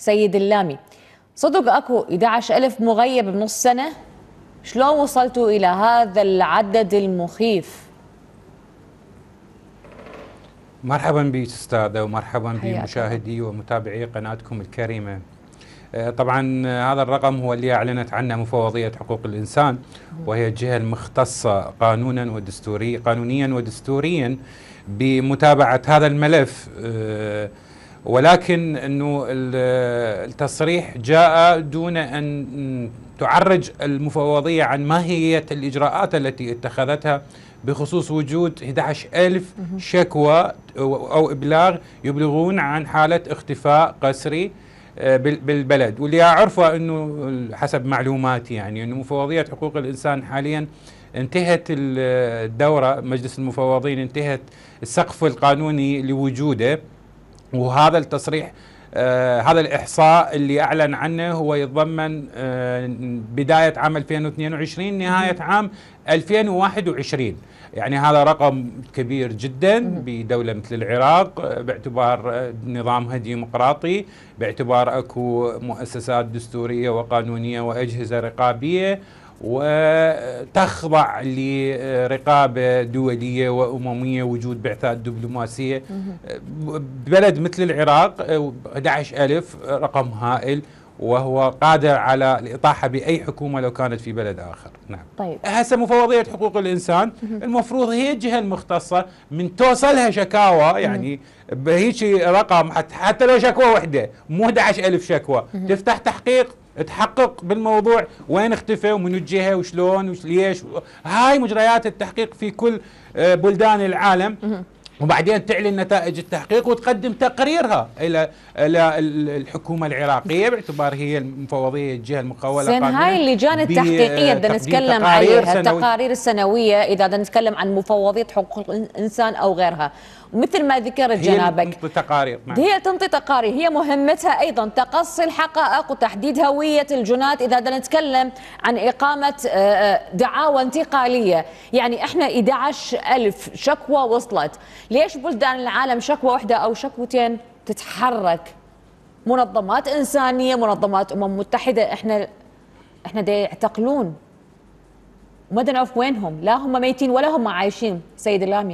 سيد اللامي، صدق اكو 11,000 مغيب بنص سنة؟ شلون وصلتوا إلى هذا العدد المخيف؟ مرحبا بك أستاذة، ومرحبا بمشاهدي ومتابعي قناتكم الكريمة. طبعا هذا الرقم هو اللي أعلنت عنه مفوضية حقوق الإنسان، وهي الجهة المختصة قانونيا ودستوريا بمتابعة هذا الملف. ولكن أنه التصريح جاء دون أن تعرج المفوضية عن ماهية الإجراءات التي اتخذتها بخصوص وجود 11,000 شكوى أو إبلاغ يبلغون عن حالة اختفاء قسري بالبلد. واللي أعرفه أنه حسب معلوماتي يعني أنه مفوضية حقوق الإنسان حاليا انتهت الدورة، مجلس المفوضين انتهت السقف القانوني لوجوده، وهذا التصريح هذا الإحصاء اللي أعلن عنه هو يتضمن بداية عام 2022 نهاية عام 2021. يعني هذا رقم كبير جدا بدولة مثل العراق، باعتبار نظامها ديمقراطي، باعتبار أكو مؤسسات دستورية وقانونية وأجهزة رقابية وتخضع لرقابة دولية وأممية، وجود بعثات دبلوماسية. بلد مثل العراق 11,000 رقم هائل، وهو قادر على الإطاحة بأي حكومة لو كانت في بلد آخر. نعم. طيب هسه مفوضية حقوق الإنسان المفروض هي الجهة المختصة من توصلها شكاوى، يعني بهيك رقم حتى لو شكوى واحدة مو 11,000 شكوى، تفتح تحقيق تحقق بالموضوع، وين اختفى ومن الجهة وشلون وليش. هاي مجريات التحقيق في كل بلدان العالم، وبعدين تعلن نتائج التحقيق وتقدم تقريرها الى الحكومه العراقيه باعتبار هي المفوضيه الجهه المخوله. زين، هاي اللجان التحقيقيه بدنا نتكلم عليها، التقارير السنويه اذا بدنا نتكلم عن مفوضيه حقوق الانسان او غيرها، ومثل ما ذكرت جنابك هي تنطي تقارير. هي تنطي تقارير، هي مهمتها ايضا تقصي الحقائق وتحديد هويه الجنات. اذا بدنا نتكلم عن اقامه دعاوى انتقاليه، يعني احنا 11,000 شكوى وصلت، ليش بلدان العالم شكوى واحده او شكوتين تتحرك؟ منظمات انسانيه، منظمات متحده، احنا دا يعتقلون وما نعرف وينهم، لا هم ميتين ولا هم عايشين. سيد اللامي.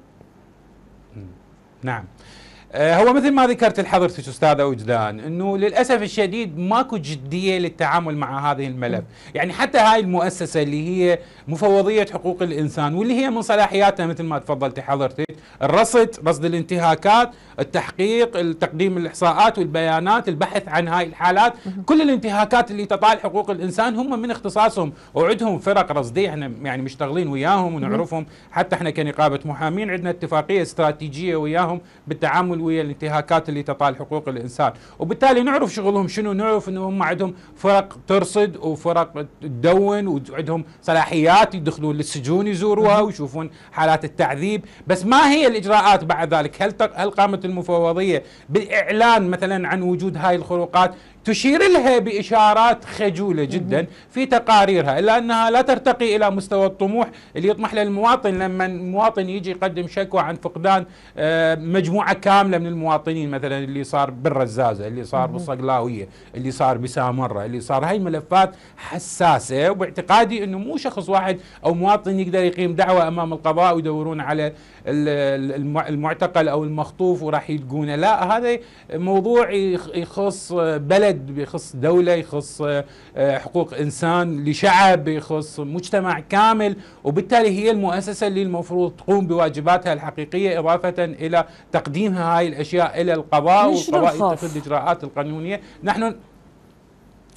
نعم، هو مثل ما ذكرت لحضرتك أستاذة وجدان أنه للأسف الشديد ماكو جدية للتعامل مع هذه الملف. يعني حتى هاي المؤسسة اللي هي مفوضية حقوق الإنسان، واللي هي من صلاحياتها مثل ما تفضلتي حضرتك رصد الانتهاكات، التحقيق، تقديم الإحصاءات والبيانات، البحث عن هاي الحالات. كل الانتهاكات اللي تطال حقوق الإنسان هم من اختصاصهم، وعندهم فرق رصدية احنا يعني مشتغلين وياهم ونعرفهم. حتى احنا كنقابة محامين عندنا اتفاقية استراتيجية وياهم بالتعامل ويا الانتهاكات اللي تطال حقوق الإنسان، وبالتالي نعرف شغلهم شنو، نعرف انهم عندهم فرق ترصد وفرق تدون وعندهم صلاحيات يدخلون للسجون يزوروها ويشوفون حالات التعذيب. بس ما هي الإجراءات بعد ذلك؟ هل قامت المفوضية بالإعلان مثلا عن وجود هاي الخروقات؟ تشير لها بإشارات خجولة جدا في تقاريرها، إلا أنها لا ترتقي إلى مستوى الطموح اللي يطمح له المواطن. لما المواطن يجي يقدم شكوى عن فقدان مجموعة كاملة من المواطنين، مثلا اللي صار بالرزازة، اللي صار بالصقلاوية، اللي صار بسامرة، اللي صار، هاي ملفات حساسة، وباعتقادي أنه مو شخص واحد أو مواطن يقدر يقيم دعوة أمام القضاء ويدورون على المعتقل أو المخطوف وراح يلقونه. لا، هذا موضوع يخص بلد، يخص دولة، يخص حقوق إنسان لشعب، يخص مجتمع كامل، وبالتالي هي المؤسسة اللي المفروض تقوم بواجباتها الحقيقية إضافة إلى تقديمها هاي الأشياء إلى القضاء، والقضاء يتخذ الإجراءات القانونية. نحن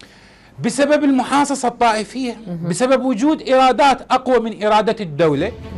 بسبب المحاصصة الطائفية، بسبب وجود إرادات أقوى من إرادة الدولة،